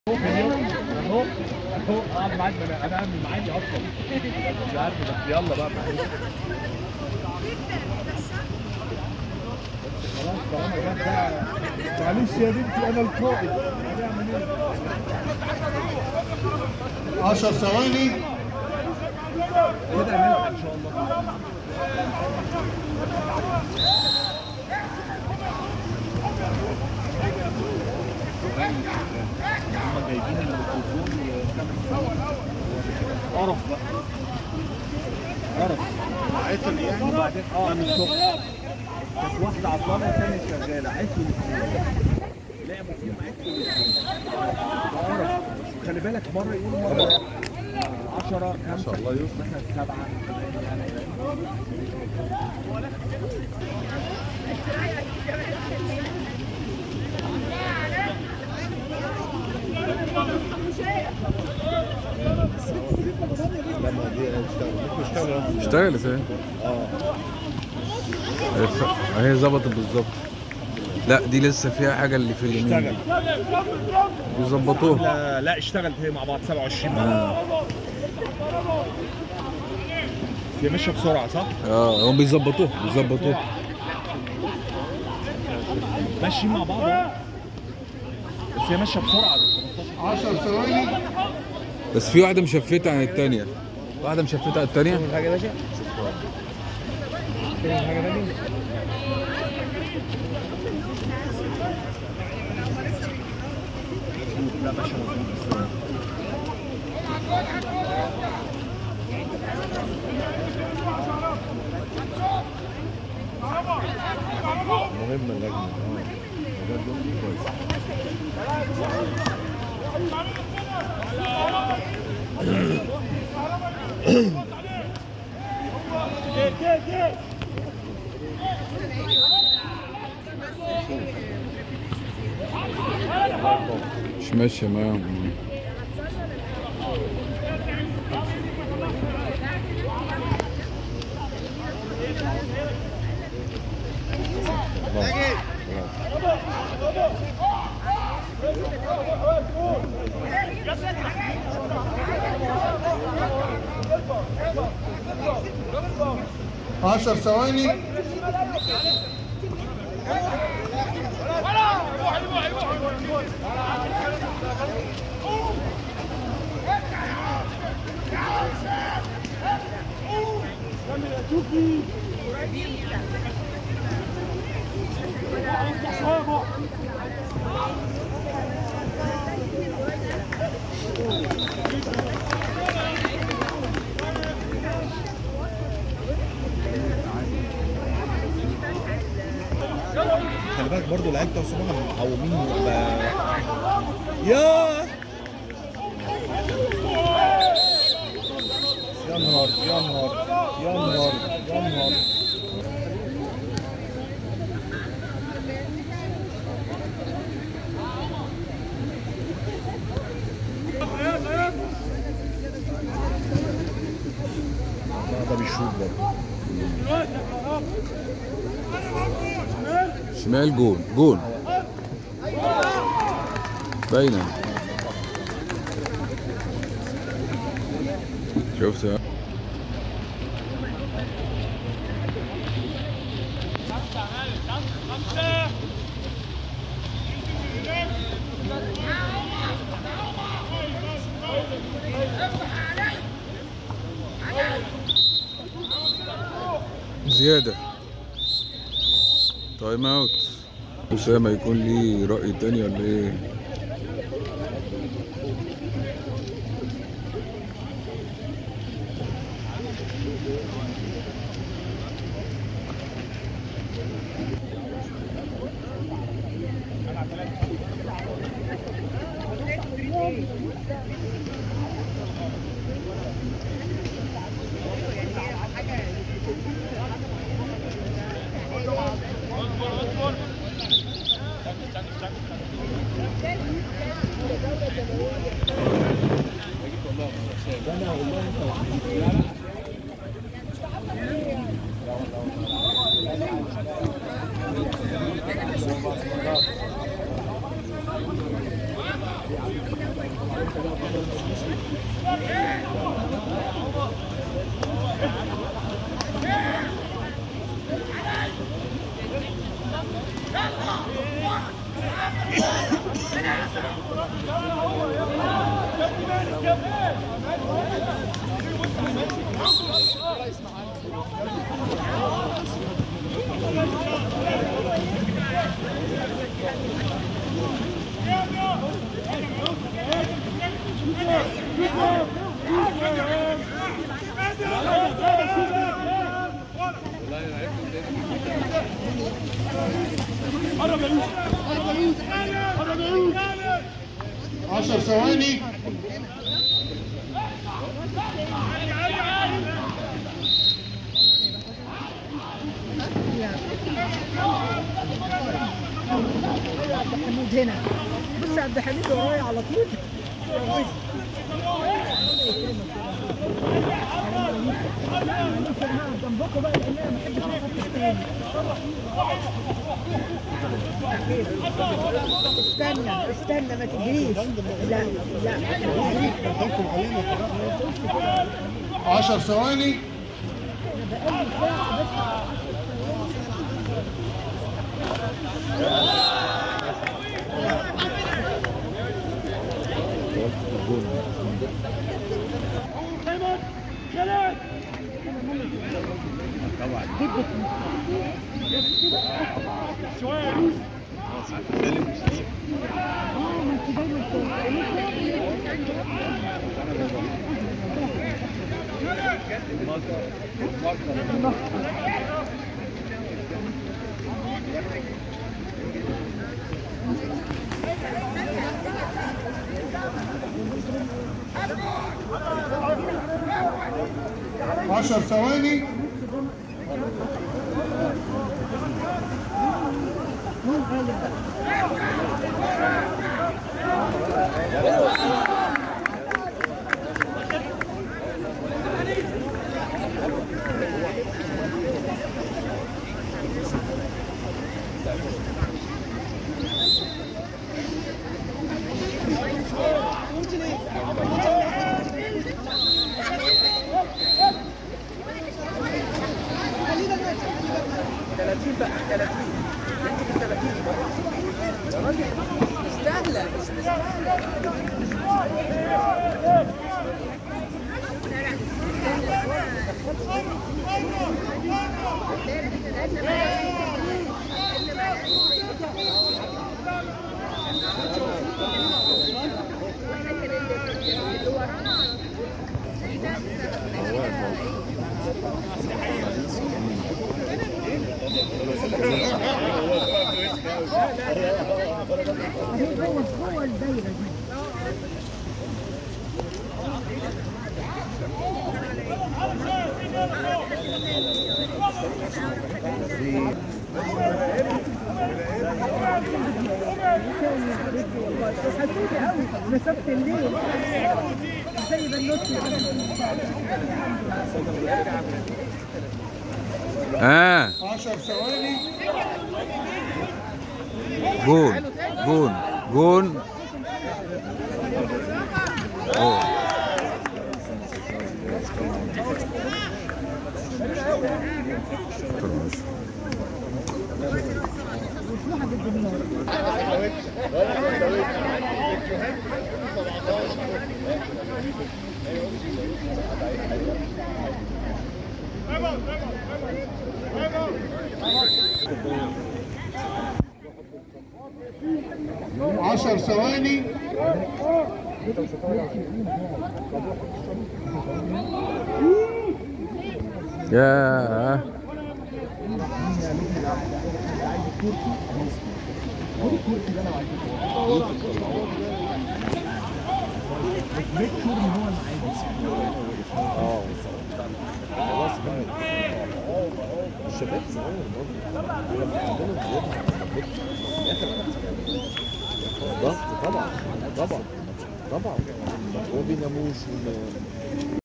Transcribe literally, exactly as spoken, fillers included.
اهو اهو اهو قاعد معاك. انا انا من معادي اصلا مش عارف. بس يلا بقى خلاص طالما جت بقى. معلش يا بنتي انا القائد هنعمل ايه؟ عشر ثواني كده هنلحق ان شاء الله. هم جايبين الميكروفون قرف بقى قرف عطل يعني. وبعدين اه من الصبح كانت واحده عطلانه والثانيه شغاله عطلوا الاثنين لعبوا فيهم عطلوا الاثنين قرف. خلي بالك مره يقولوا مره عشرة خمسة الله يوسف مثلا سبعة اشتغلت اهي. اه اهي ظبطت بالظبط. لا دي لسه فيها حاجه اللي في اليمين اشتغل بيظبطوها. لا لا اشتغلت هي مع بعض سبعة وعشرين مرة. اه هي ماشيه بسرعه صح؟ اه هم بيظبطوها بيظبطوها ماشيين مع بعض اهو. بس هي ماشيه بسرعه. عشر ثواني بس في واحده مشفته عن الثانيه. واحده مشفته عن الثانيه. حاجه يا باشا. حاجه ثانيه. لا ماشيه مظبوط. مهمة اللجنة اه مش ماشيه معاهم. عشر ثواني خلي بالك برضه العيال بتوع سموحه مقومين يا يا نهار يا نهار يا نهار يا نهار. ده بيشوط برضه. شمال جول جول باينه. شفت زياده. تايم اوت. أسامة يكون ليه رأي تاني ولا ايه؟ عشر ثواني. عبد الحميد هنا، بص عبد الحميد ورايا على طول. جنبكم بقى لان انا ما بحبش اخد تاني. استنى استنى ما تجريش. لا لا عشر ثواني. عشر ثواني. ثلاثين بقى ثلاثين يمسك ال ثلاثين يا راجل مستاهله مش مستاهله. جوه الدايره دي. حسيتي قوي مسافه الليل زي بنوتي. اه عشر ثواني. جون جون جون جون. عشر ثواني. ياه الشباب صغير برضه ضغط طبعا طبعا طبعا. وما بيناموش.